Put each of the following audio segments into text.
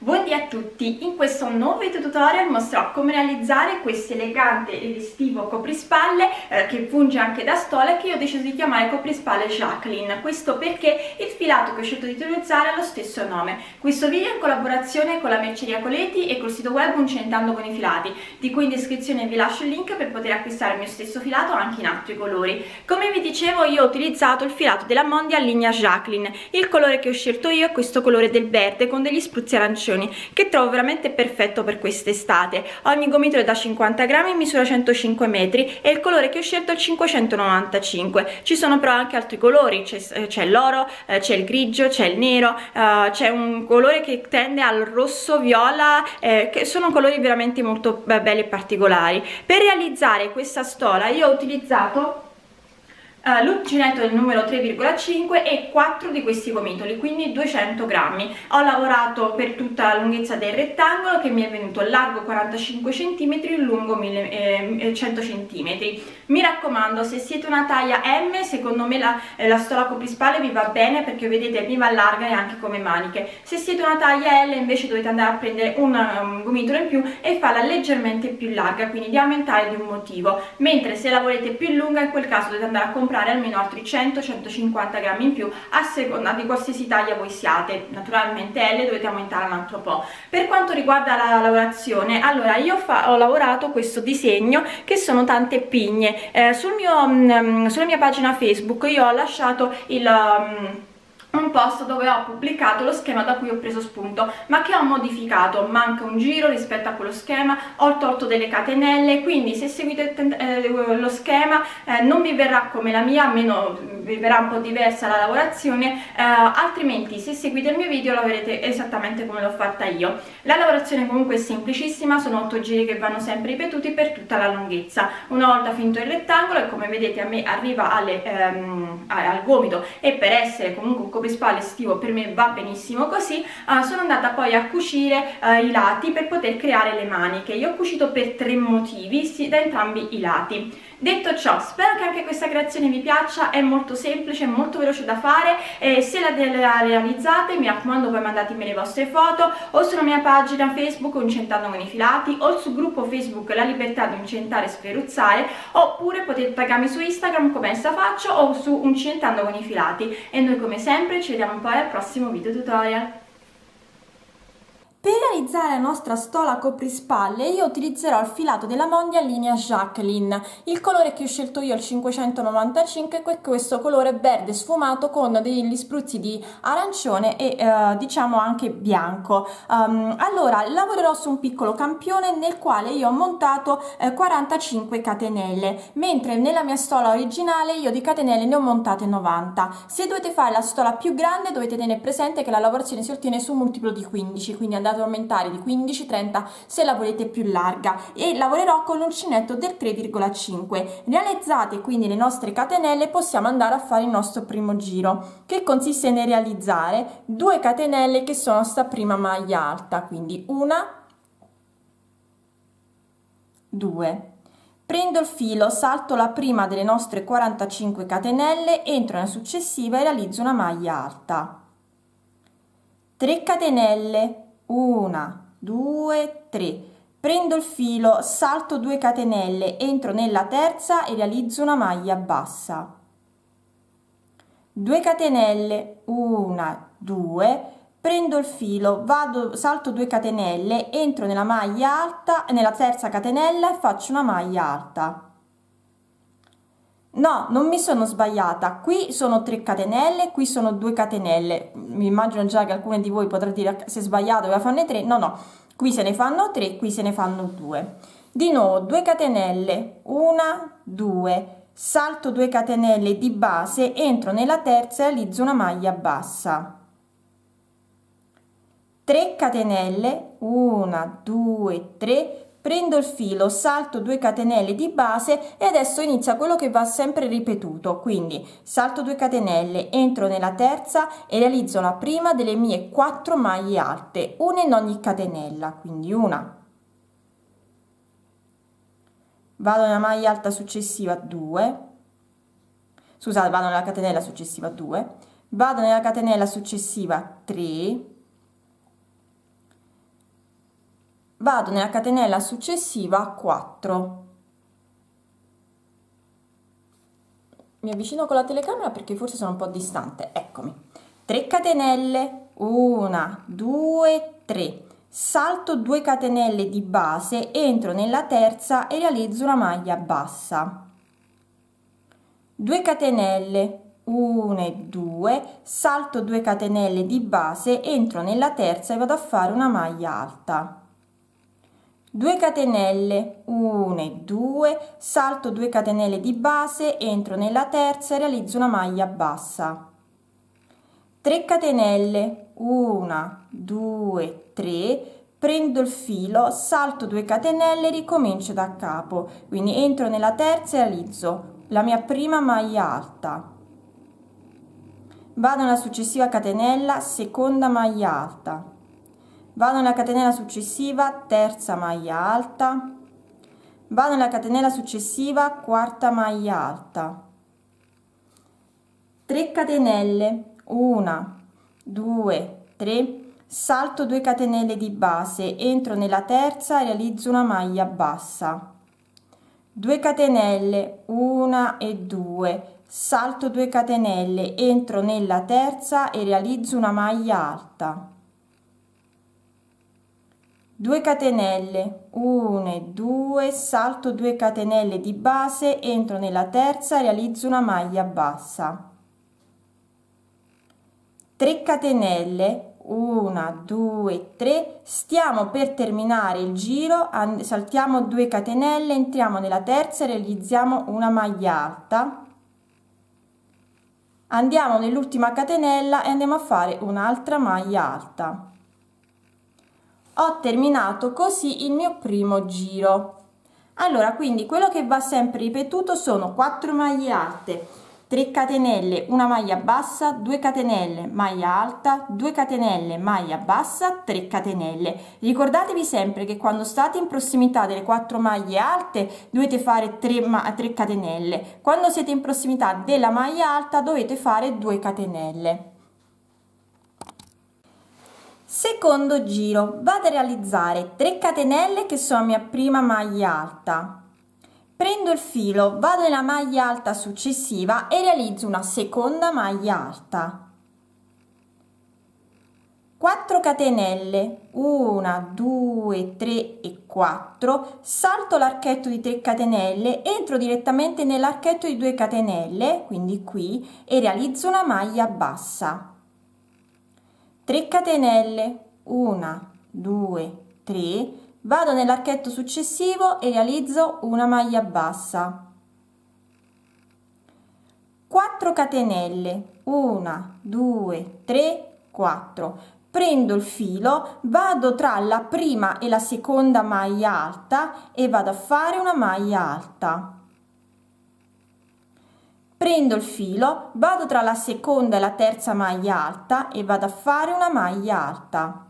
Buondì a tutti, in questo nuovo video tutorial mostrerò come realizzare questo elegante e estivo coprispalle che funge anche da stola e che io ho deciso di chiamare coprispalle Jacqueline. Questo perché il filato che ho scelto di utilizzare ha lo stesso nome. Questo video è in collaborazione con la merceria Coleti e col sito web Uncentando con i filati, di cui in descrizione vi lascio il link per poter acquistare il mio stesso filato anche in altri colori. Come vi dicevo, io ho utilizzato il filato della Mondia linea Jacqueline. Il colore che ho scelto io è questo colore del verde con degli spruzzi arancioni, che trovo veramente perfetto per quest'estate. Ogni gomitolo è da 50 grammi, misura 105 metri e il colore che ho scelto è il 595. Ci sono però anche altri colori, c'è l'oro, c'è il grigio, c'è il nero, c'è un colore che tende al rosso viola, che sono colori veramente molto belli e particolari. Per realizzare questa stola io ho utilizzato l'uncinetto del numero 3,5 e 4 di questi gomitoli, quindi 200 grammi. Ho lavorato per tutta la lunghezza del rettangolo, che mi è venuto largo 45 cm, lungo 100 cm. Mi raccomando, se siete una taglia M, secondo me la stola coprispalle vi va bene, perché vedete mi va larga e anche come maniche. Se siete una taglia L invece dovete andare a prendere un gomitolo in più e farla leggermente più larga, quindi di aumentare di un motivo, mentre se la volete più lunga in quel caso dovete andare a comprare almeno altri 100-150 grammi in più a seconda di qualsiasi taglia voi siate. Naturalmente L dovete aumentare un altro po'. Per quanto riguarda la lavorazione, allora io ho lavorato questo disegno che sono tante pigne. Sulla mia pagina Facebook io ho lasciato un post dove ho pubblicato lo schema da cui ho preso spunto, ma che ho modificato. Manca un giro rispetto a quello schema, ho tolto delle catenelle, quindi se seguite lo schema non vi verrà come la mia, almeno vi verrà un po' diversa la lavorazione, altrimenti se seguite il mio video lo vedrete esattamente come l'ho fatta io. La lavorazione comunque è semplicissima, sono 8 giri che vanno sempre ripetuti per tutta la lunghezza. Una volta finito il rettangolo, e come vedete a me arriva al gomito, e per essere comunque un coprispalle estivo per me va benissimo così, sono andata poi a cucire i lati per poter creare le maniche. Io ho cucito per 3 motivi, da entrambi i lati. Detto ciò, spero che anche questa creazione vi piaccia, è molto semplice, è molto veloce da fare, e se la realizzate mi raccomando poi mandatemi le vostre foto o sulla mia pagina Facebook Uncentando con i filati o sul gruppo Facebook La Libertà di Uncentare e Sferruzzare, oppure potete taggarmi su Instagram come essa faccio o su Uncentando con i filati. E noi come sempre ci vediamo poi al prossimo video tutorial. Per realizzare la nostra stola coprispalle io utilizzerò il filato della Mondia linea Jacqueline. Il colore che ho scelto io è il 595, è questo colore verde sfumato con degli spruzzi di arancione e diciamo anche bianco. Allora lavorerò su un piccolo campione nel quale io ho montato 45 catenelle, mentre nella mia stola originale io di catenelle ne ho montate 90. Se dovete fare la stola più grande dovete tenere presente che la lavorazione si ottiene su un multiplo di 15, quindi andate ad aumentare di 15-30 se la volete più larga, e lavorerò con l'uncinetto del 3,5. Realizzate quindi le nostre catenelle possiamo andare a fare il nostro primo giro, che consiste nel realizzare 2 catenelle che sono sta prima maglia alta, quindi 1, 2. Prendo il filo, salto la prima delle nostre 45 catenelle, entro nella successiva e realizzo una maglia alta, 3 catenelle, 1, 2, 3. Prendo il filo, salto 2 catenelle, entro nella terza e realizzo una maglia bassa, 2 catenelle, 1, 2. Prendo il filo, salto 2 catenelle, entro nella maglia alta, nella terza catenella e faccio una maglia alta. No, non mi sono sbagliata, qui sono 3 catenelle, qui sono 2 catenelle. Mi immagino già che alcune di voi potranno dire se è sbagliato, doveva farne 3. No, qui se ne fanno 3, qui se ne fanno 2. Di nuovo 2 catenelle, 1, 2, salto 2 catenelle di base, entro nella terza e realizzo una maglia bassa, 3 catenelle, 1, 2, 3. Prendo il filo, salto 2 catenelle di base e adesso inizia quello che va sempre ripetuto, quindi salto 2 catenelle, entro nella terza e realizzo la prima delle mie 4 maglie alte, una in ogni catenella, quindi una, vado nella maglia alta successiva 2, scusate, vado nella catenella successiva 2, vado nella catenella successiva 3, vado nella catenella successiva a 4. Mi avvicino con la telecamera perché forse sono un po' distante, eccomi. 3 catenelle, 1, 2, 3, salto 2 catenelle di base, entro nella terza e realizzo una maglia bassa. 2 catenelle, 1 e 2, salto 2 catenelle di base, entro nella terza e vado a fare una maglia alta. 2 catenelle, 1 e 2, salto 2 catenelle di base, entro nella terza e realizzo una maglia bassa. 3 catenelle, 1, 2, 3, prendo il filo, salto 2 catenelle e ricomincio da capo, quindi entro nella terza e realizzo la mia prima maglia alta. Vado nella successiva catenella, seconda maglia alta. Vado nella catenella successiva, terza maglia alta. Vado nella catenella successiva, quarta maglia alta. 3 catenelle, 1, 2, 3, salto 2 catenelle di base, entro nella terza e realizzo una maglia bassa. 2 catenelle, 1 e 2, salto 2 catenelle, entro nella terza e realizzo una maglia alta. 2 catenelle, 1 e 2, salto 2 catenelle di base, entro nella terza e realizzo una maglia bassa. 3 catenelle, 1, 2, 3, stiamo per terminare il giro, saltiamo 2 catenelle, entriamo nella terza e realizziamo una maglia alta. Andiamo nell'ultima catenella e andiamo a fare un'altra maglia alta. Ho terminato così il mio primo giro. Allora, quindi quello che va sempre ripetuto sono 4 maglie alte, 3 catenelle, una maglia bassa, 2 catenelle, maglia alta, 2 catenelle, maglia bassa, 3 catenelle. Ricordatevi sempre che quando state in prossimità delle 4 maglie alte dovete fare 3 catenelle. Quando siete in prossimità della maglia alta dovete fare 2 catenelle. Secondo giro, vado a realizzare 3 catenelle che sono la mia prima maglia alta. Prendo il filo, vado nella maglia alta successiva e realizzo una seconda maglia alta. 4 catenelle, 1, 2, 3 e 4, salto l'archetto di 3 catenelle, entro direttamente nell'archetto di 2 catenelle, quindi qui, e realizzo una maglia bassa. 3 catenelle, 1, 2, 3, vado nell'archetto successivo e realizzo una maglia bassa. 4 catenelle, 1, 2, 3, 4, prendo il filo, vado tra la prima e la seconda maglia alta e vado a fare una maglia alta. Prendo il filo, vado tra la seconda e la terza maglia alta e vado a fare una maglia alta.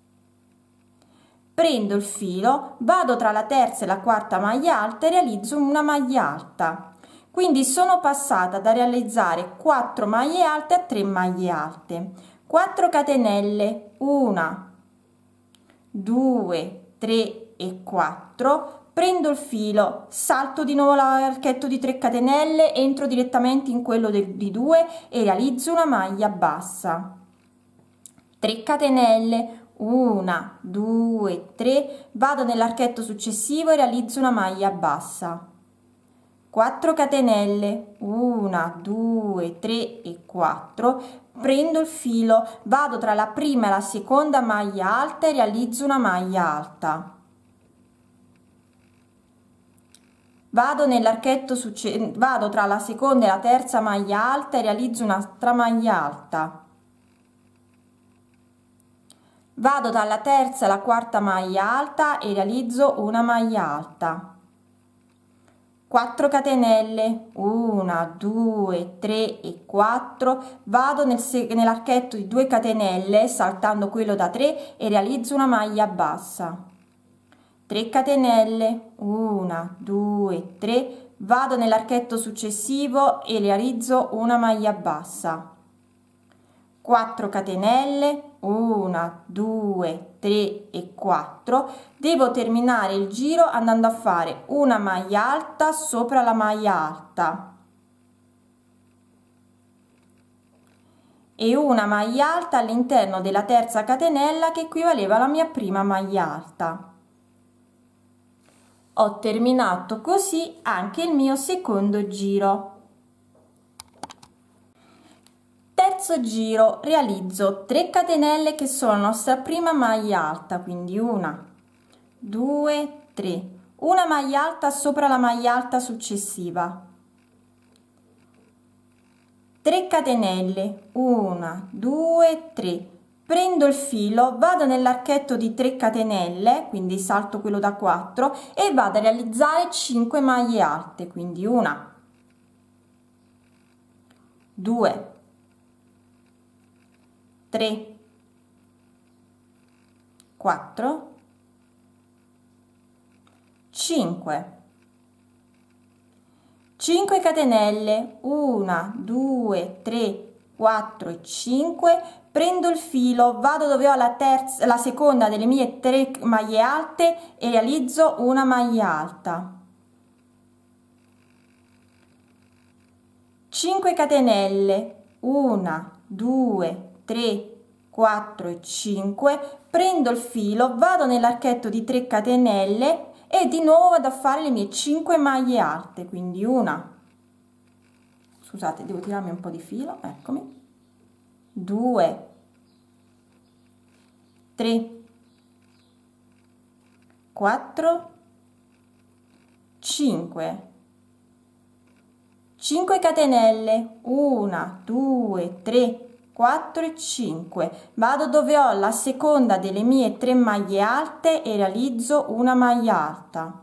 Prendo il filo, vado tra la terza e la quarta maglia alta e realizzo una maglia alta. Quindi sono passata da realizzare 4 maglie alte a 3 maglie alte. 4 catenelle, 1, 2, 3 e 4. Prendo il filo, salto di nuovo l'archetto di 3 catenelle, entro direttamente in quello di 2 e realizzo una maglia bassa. 3 catenelle, 1, 2, 3, vado nell'archetto successivo e realizzo una maglia bassa. 4 catenelle, 1, 2, 3 e 4, prendo il filo, vado tra la prima e la seconda maglia alta e realizzo una maglia alta. Vado nell'archetto successivo, vado tra la seconda e la terza maglia alta e realizzo un'altra maglia alta. Vado dalla terza alla quarta maglia alta e realizzo una maglia alta. 4 catenelle, 1, 2, 3 e 4, vado nell'archetto di 2 catenelle saltando quello da 3 e realizzo una maglia bassa. 3 catenelle, 1, 2, 3, vado nell'archetto successivo e realizzo una maglia bassa. 4 catenelle, 1, 2, 3 e 4, devo terminare il giro andando a fare una maglia alta sopra la maglia alta e una maglia alta all'interno della terza catenella che equivaleva alla mia prima maglia alta. Ho terminato così anche il mio secondo giro. Terzo giro, realizzo 3 catenelle che sono la nostra prima maglia alta, quindi 1, 2, 3, una maglia alta sopra la maglia alta successiva, 3 catenelle, 1, 2, 3, prendo il filo, vado nell'archetto di 3 catenelle, quindi salto quello da 4 e vado a realizzare 5 maglie alte, quindi 1, 2, 3, 4, 5, 5 catenelle, 1, 2, 3, 4 e 5, prendo il filo, vado dove ho la seconda delle mie 3 maglie alte e realizzo una maglia alta. 5 catenelle, 1, 2, 3, 4 e 5, prendo il filo, vado nell'archetto di 3 catenelle e di nuovo vado a fare le mie 5 maglie alte, quindi una, scusate, devo tirarmi un po' di filo, eccomi, 2, 3, 4, 5, 5 catenelle, 1, 2, 3, 4 e 5, vado dove ho la seconda delle mie 3 maglie alte e realizzo una maglia alta,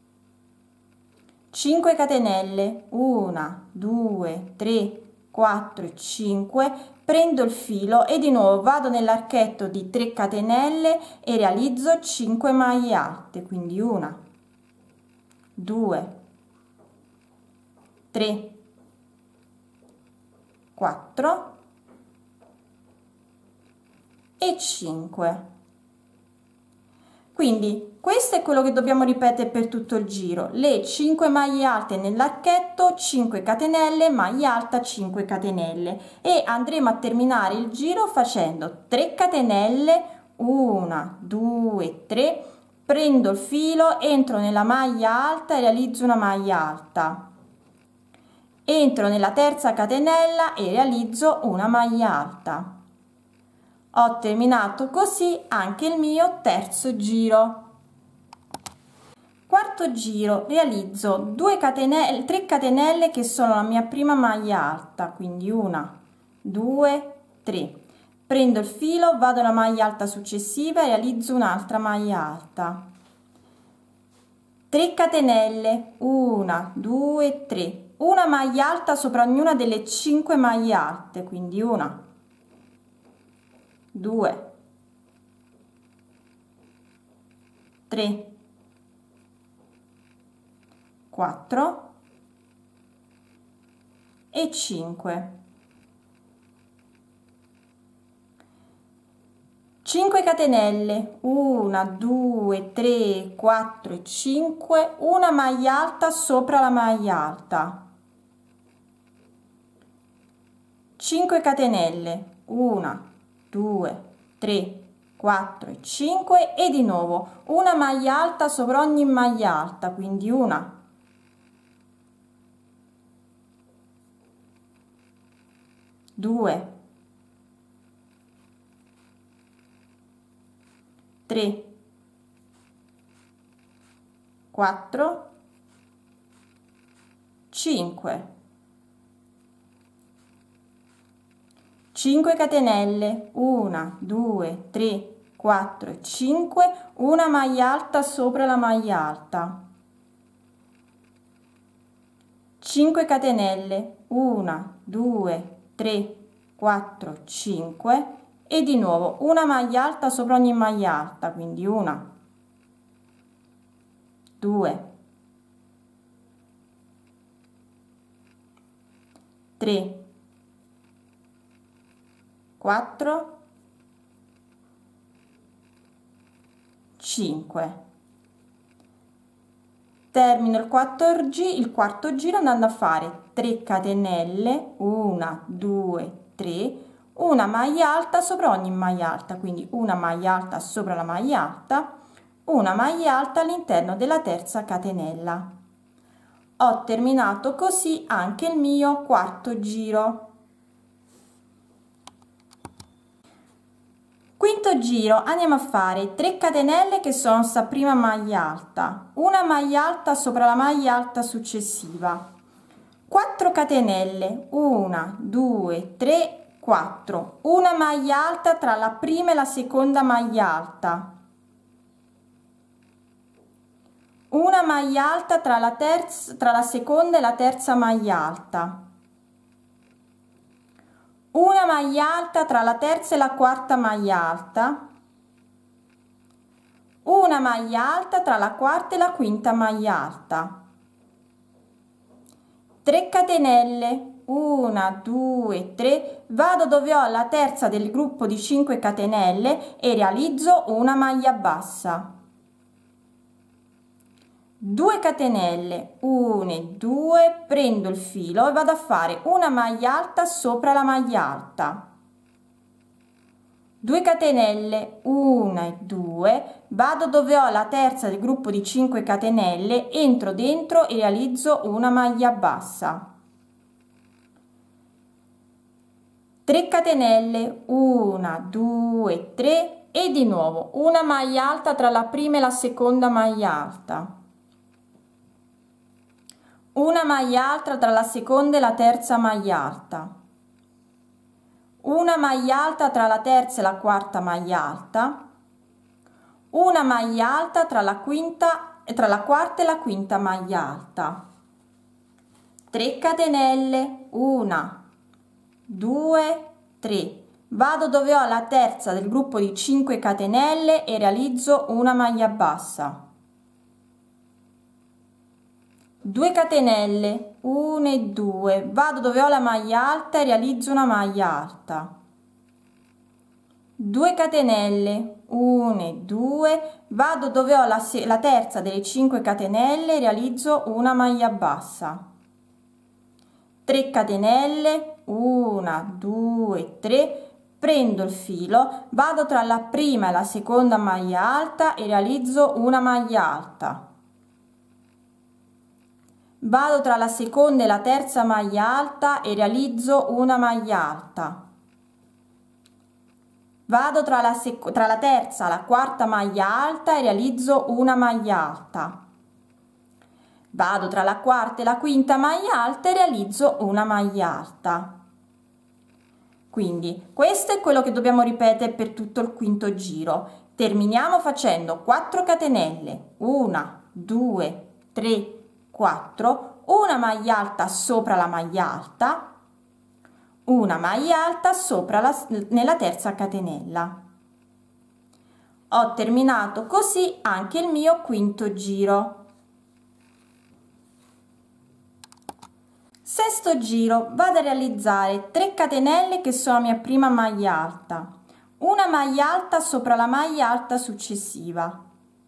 5 catenelle, 1, 2, 3, 4 e 5, prendo il filo e di nuovo vado nell'archetto di 3 catenelle e realizzo 5 maglie alte, quindi 1, 2, 3, 4 e 5. Quindi questo è quello che dobbiamo ripetere per tutto il giro: le 5 maglie alte nell'archetto, 5 catenelle, maglia alta, 5 catenelle, e andremo a terminare il giro facendo 3 catenelle, 1, 2, 3, prendo il filo, entro nella maglia alta e realizzo una maglia alta, entro nella terza catenella e realizzo una maglia alta. Ho terminato così anche il mio terzo giro. Quarto giro, realizzo 2 catenelle, 3 catenelle che sono la mia prima maglia alta, quindi 1, 2, 3, prendo il filo, vado alla maglia alta successiva e realizzo un'altra maglia alta, 3 catenelle, 1, 2, 3, una maglia alta sopra ognuna delle 5 maglie alte, quindi 1, 2, 3, 4 e 5. 5 catenelle, 1, 2, 3, 4 e 5, una maglia alta sopra la maglia alta, 5 catenelle, 1, 2, 3, 4 e 5 e di nuovo una maglia alta sopra ogni maglia alta, quindi una, 2, 3, 4, 5, 5 catenelle, 1, 2, 3, 4 e 5, una maglia alta sopra la maglia alta, 5 catenelle, 1, 2, 3, 4, 5 e di nuovo una maglia alta sopra ogni maglia alta, quindi una, 2, 3, 4, 5. Termino il quarto giro andando a fare 3 catenelle, 1, 2, 3, una maglia alta sopra ogni maglia alta, quindi una maglia alta sopra la maglia alta, una maglia alta all'interno della terza catenella. Ho terminato così anche il mio quarto giro. Quinto giro andiamo a fare 3 catenelle che sono sta prima maglia alta, una maglia alta sopra la maglia alta successiva, 4 catenelle, 1, 2, 3, 4, una maglia alta tra la prima e la seconda maglia alta, una maglia alta tra la seconda e la terza maglia alta, una maglia alta tra la terza e la quarta maglia alta, una maglia alta tra la quarta e la quinta maglia alta, 3 catenelle, 1, 2, 3, vado dove ho la terza del gruppo di 5 catenelle e realizzo una maglia bassa, 2 catenelle, 1 e 2, prendo il filo e vado a fare una maglia alta sopra la maglia alta, 2 catenelle, 1 e 2, vado dove ho la terza del gruppo di 5 catenelle, entro dentro e realizzo una maglia bassa, 3 catenelle, 1, 2, 3 e di nuovo una maglia alta tra la prima e la seconda maglia alta, una maglia alta tra la seconda e la terza maglia alta, una maglia alta tra la terza e la quarta maglia alta, una maglia alta tra la quarta e la quinta maglia alta, 3 catenelle, 1, 2, 3, vado dove ho la terza del gruppo di 5 catenelle e realizzo una maglia bassa, 2 catenelle, 1 e 2, vado dove ho la maglia alta e realizzo una maglia alta, 2 catenelle, 1 e 2, vado dove ho la terza delle 5 catenelle e realizzo una maglia bassa, 3 catenelle, 1, 2, 3, prendo il filo, vado tra la prima e la seconda maglia alta e realizzo una maglia alta, vado tra la seconda e la terza maglia alta e realizzo una maglia alta, vado tra la terza e la quarta maglia alta e realizzo una maglia alta, vado tra la quarta e la quinta maglia alta e realizzo una maglia alta. Quindi questo è quello che dobbiamo ripetere per tutto il quinto giro. Terminiamo facendo 4 catenelle, 1, 2, 3, 4, una maglia alta sopra la maglia alta, una maglia alta sopra nella terza catenella. Ho terminato così anche il mio quinto giro. Sesto giro, vado a realizzare 3 catenelle che sono la mia prima maglia alta, una maglia alta sopra la maglia alta successiva,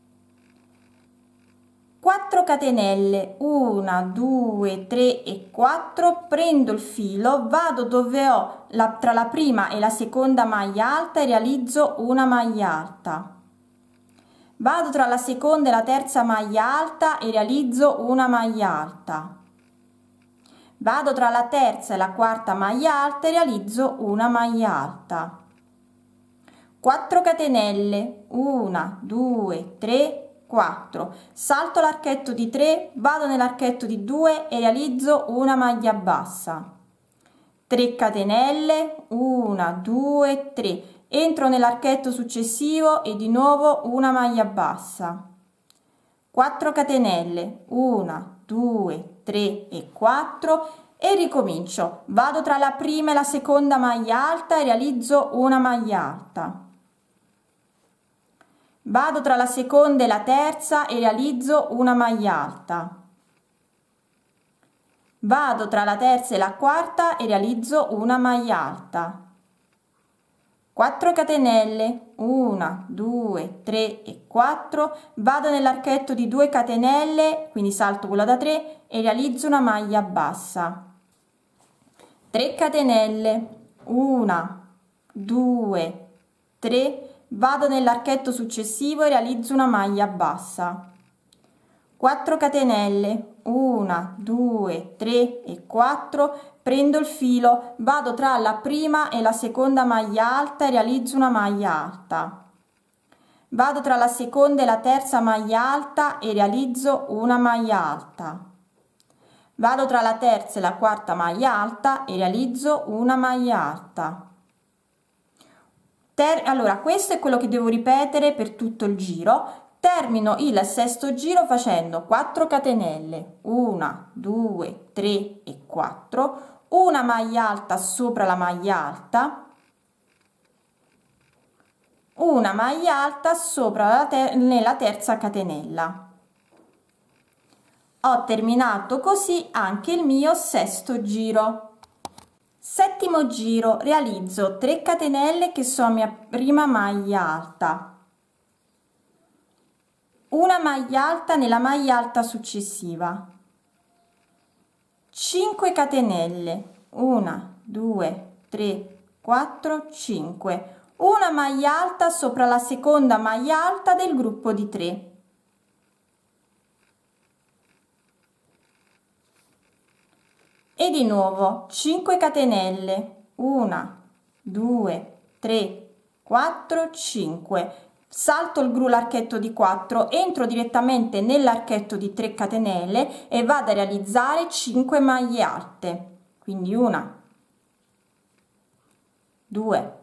4 catenelle, 1, 2, 3 e 4, prendo il filo, vado dove ho tra la prima e la seconda maglia alta e realizzo una maglia alta, vado tra la seconda e la terza maglia alta e realizzo una maglia alta, vado tra la terza e la quarta maglia alta e realizzo una maglia alta, 4 catenelle, 1, 2, 3, 4, salto l'archetto di 3, vado nell'archetto di 2 e realizzo una maglia bassa, 3 catenelle, 1, 2, 3, entro nell'archetto successivo e di nuovo una maglia bassa, 4 catenelle, 1, 2, 3 e 4 e ricomincio, vado tra la prima e la seconda maglia alta e realizzo una maglia alta, vado tra la seconda e la terza e realizzo una maglia alta, vado tra la terza e la quarta e realizzo una maglia alta, 4 catenelle, 1, 2, 3 e 4, vado nell'archetto di 2 catenelle, quindi salto quella da 3 e realizzo una maglia bassa. 3 catenelle, 1, 2, 3, vado nell'archetto successivo e realizzo una maglia bassa. 4 catenelle, 1, 2, 3 e 4, prendo il filo, vado tra la prima e la seconda maglia alta e realizzo una maglia alta. Vado tra la seconda e la terza maglia alta e realizzo una maglia alta. Vado tra la terza e la quarta maglia alta e realizzo una maglia alta. Allora, questo è quello che devo ripetere per tutto il giro. Termino il sesto giro facendo 4 catenelle, 1, 2, 3 e 4, una maglia alta sopra la maglia alta, una maglia alta sopra nella terza catenella. Ho terminato così anche il mio sesto giro. Settimo giro, realizzo 3 catenelle che sono la mia prima maglia alta, una maglia alta nella maglia alta successiva, 5 catenelle, 1, 2, 3, 4, 5, una maglia alta sopra la seconda maglia alta del gruppo di 3. E di nuovo 5 catenelle, 1, 2, 3, 4, 5, salto l'archetto di 4, entro direttamente nell'archetto di 3 catenelle e vado a realizzare 5 maglie alte, quindi 1, 2,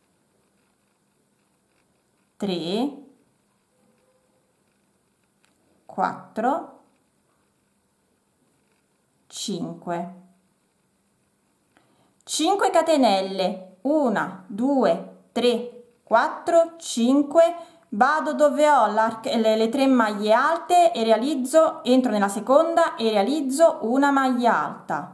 3, 4, 5. 5 catenelle, 1, 2, 3, 4, 5, vado dove ho le 3 maglie alte e realizzo, entro nella seconda e realizzo una maglia alta.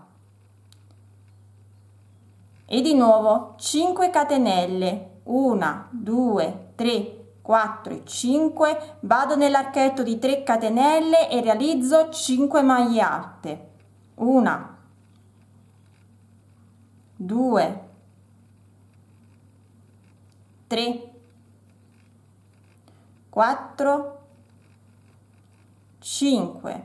E di nuovo 5 catenelle, 1, 2, 3, 4 e 5, vado nell'archetto di 3 catenelle e realizzo 5 maglie alte. 1, 2, 3, 4, 5,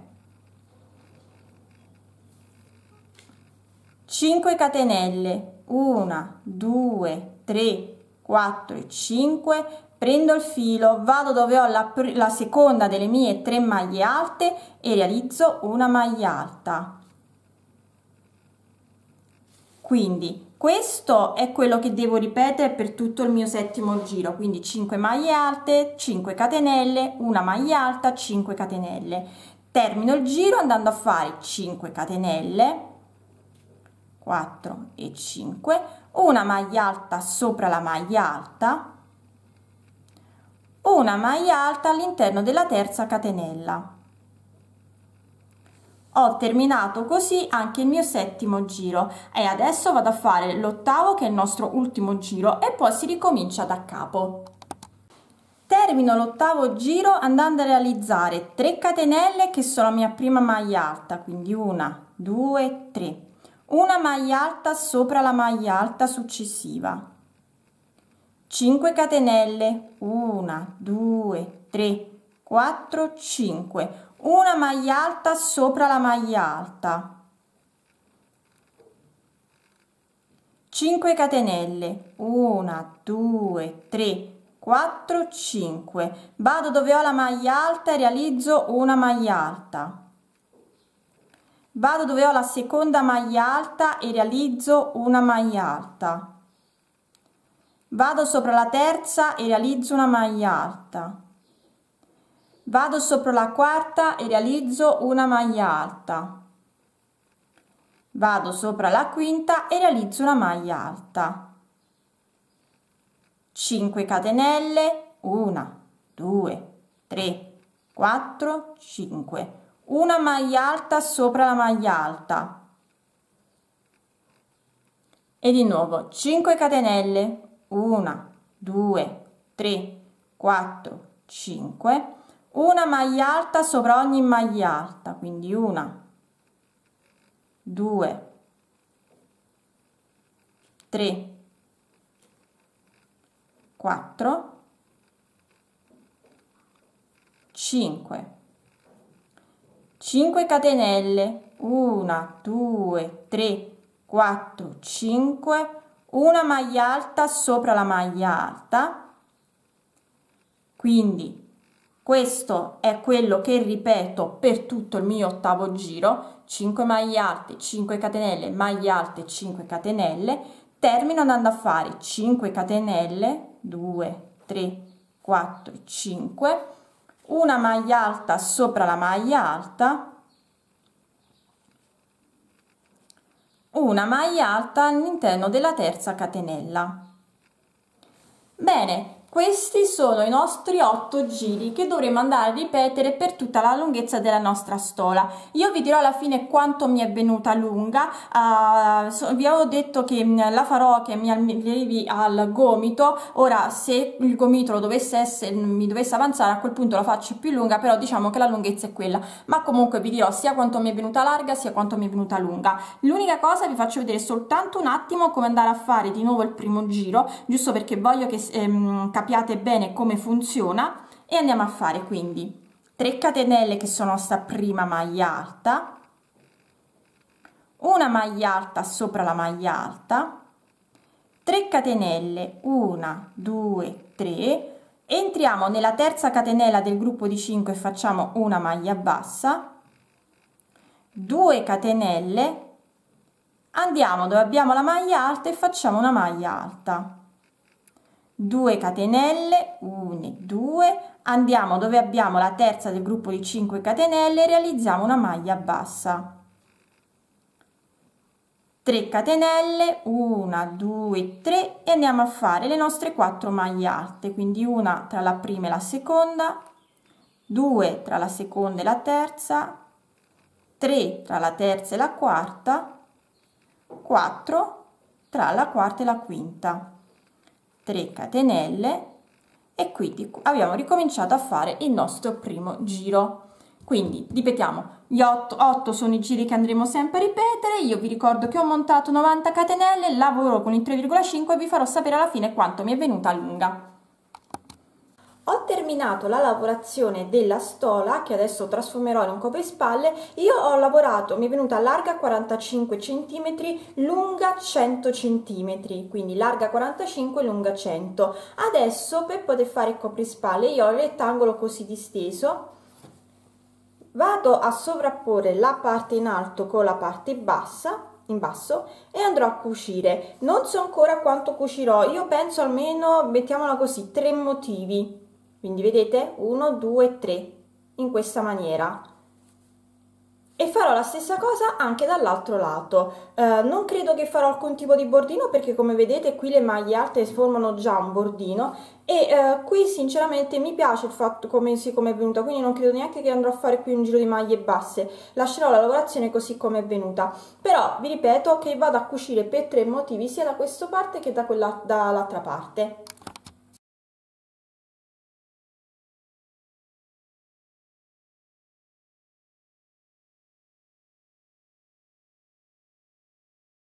5 catenelle, 1, 2, 3, 4 e 5, prendo il filo, vado dove ho la seconda delle mie 3 maglie alte e realizzo una maglia alta. Quindi questo è quello che devo ripetere per tutto il mio settimo giro, quindi 5 maglie alte, 5 catenelle, una maglia alta, 5 catenelle. Termino il giro andando a fare 5 catenelle, 4 e 5, una maglia alta sopra la maglia alta, una maglia alta all'interno della terza catenella. Ho terminato così anche il mio settimo giro e adesso vado a fare l'ottavo, che è il nostro ultimo giro, e poi si ricomincia da capo. Termino l'ottavo giro andando a realizzare 3 catenelle che sono la mia prima maglia alta, quindi 1, 2, 3, una maglia alta sopra la maglia alta successiva, 5 catenelle, 1, 2, 3, 4, 5, una maglia alta sopra la maglia alta, 5 catenelle, 1, 2, 3, 4, 5, vado dove ho la maglia alta e realizzo una maglia alta, vado dove ho la seconda maglia alta e realizzo una maglia alta, vado sopra la terza e realizzo una maglia alta, vado sopra la quarta e realizzo una maglia alta, vado sopra la quinta e realizzo una maglia alta, 5 catenelle, 1, 2, 3, 4, 5, una maglia alta sopra la maglia alta e di nuovo 5 catenelle, 1, 2, 3, 4, 5, una maglia alta sopra ogni maglia alta, quindi 1, 2, 3, 4, 5, 5 catenelle, 1, 2, 3, 4, 5, una maglia alta sopra la maglia alta, quindi questo è quello che ripeto per tutto il mio ottavo giro, 5 maglie alte, 5 catenelle, maglie alte, 5 catenelle, termino andando a fare 5 catenelle, 2, 3, 4, 5, una maglia alta sopra la maglia alta, una maglia alta all'interno della terza catenella. Bene, questi sono i nostri 8 giri che dovremo andare a ripetere per tutta la lunghezza della nostra stola. Io vi dirò alla fine quanto mi è venuta lunga. Vi avevo detto che la farò che mi arrivi al gomito. Ora, se il gomito mi dovesse avanzare, a quel punto la faccio più lunga, però diciamo che la lunghezza è quella. Ma comunque vi dirò sia quanto mi è venuta larga sia quanto mi è venuta lunga. L'unica cosa, vi faccio vedere soltanto un attimo come andare a fare di nuovo il primo giro, giusto perché voglio che capiate bene come funziona, e andiamo a fare quindi 3 catenelle che sono sta prima maglia alta, una maglia alta sopra la maglia alta, 3 catenelle, 1, 2, 3, entriamo nella terza catenella del gruppo di 5 e facciamo una maglia bassa, 2 catenelle, andiamo dove abbiamo la maglia alta e facciamo una maglia alta, 2 catenelle, 1, 2, andiamo dove abbiamo la terza del gruppo di 5 catenelle e realizziamo una maglia bassa, 3 catenelle, 1, 2, 3 e andiamo a fare le nostre 4 maglie alte, quindi una tra la prima e la seconda, 2 tra la seconda e la terza, 3 tra la terza e la quarta, 4 tra la quarta e la quinta, 3 catenelle e quindi abbiamo ricominciato a fare il nostro primo giro. Quindi ripetiamo, gli 8 sono i giri che andremo sempre a ripetere. Io vi ricordo che ho montato 90 catenelle, lavoro con il 3,5 e vi farò sapere alla fine quanto mi è venuta lunga. Ho terminato la lavorazione della stola che adesso trasformerò in un coprispalla. Io ho lavorato, mi è venuta larga 45 cm, lunga 100 cm, quindi larga 45, lunga 100. Adesso per poter fare il coprispalle io ho il rettangolo così disteso, vado a sovrapporre la parte in alto con la parte bassa in basso e andrò a cucire. Non so ancora quanto cucirò, io penso almeno, mettiamola così, 3 motivi. Quindi vedete 1, 2, 3 in questa maniera, e farò la stessa cosa anche dall'altro lato. Non credo che farò alcun tipo di bordino perché come vedete qui le maglie alte formano già un bordino e qui sinceramente mi piace il fatto come è venuta, quindi non credo neanche che andrò a fare qui un giro di maglie basse, lascerò la lavorazione così come è venuta. Però vi ripeto che vado a cucire per 3 motivi sia da questa parte che da quella dall'altra parte.